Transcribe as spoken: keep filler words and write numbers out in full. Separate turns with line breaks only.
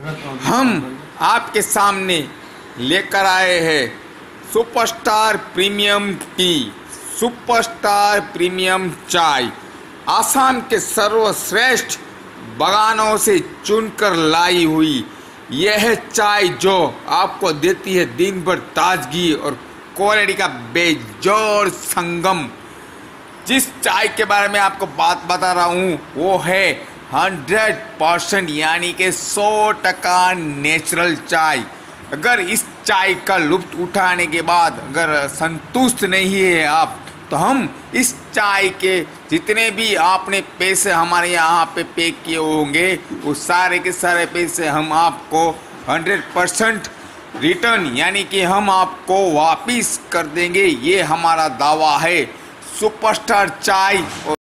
हम आपके सामने लेकर आए हैं superstar premium tea, superstar premium चाय, आसाम के सर्वश्रेष्ठ बागानों से चुनकर लाई हुई यह चाय जो आपको देती है दिन भर ताजगी और क्वालिटी का बेजोड़ संगम। जिस चाय के बारे में आपको बात बता रहा हूँ वो है हंड्रेड परसेंट यानी कि सौ टका नेचुरल चाय। अगर इस चाय का लुत्फ उठाने के बाद अगर संतुष्ट नहीं है आप, तो हम इस चाय के जितने भी आपने पैसे हमारे यहाँ पे पे किए होंगे वो सारे के सारे पैसे हम आपको हंड्रेड परसेंट रिटर्न यानी कि हम आपको वापिस कर देंगे। ये हमारा दावा है। सुपरस्टार चाय।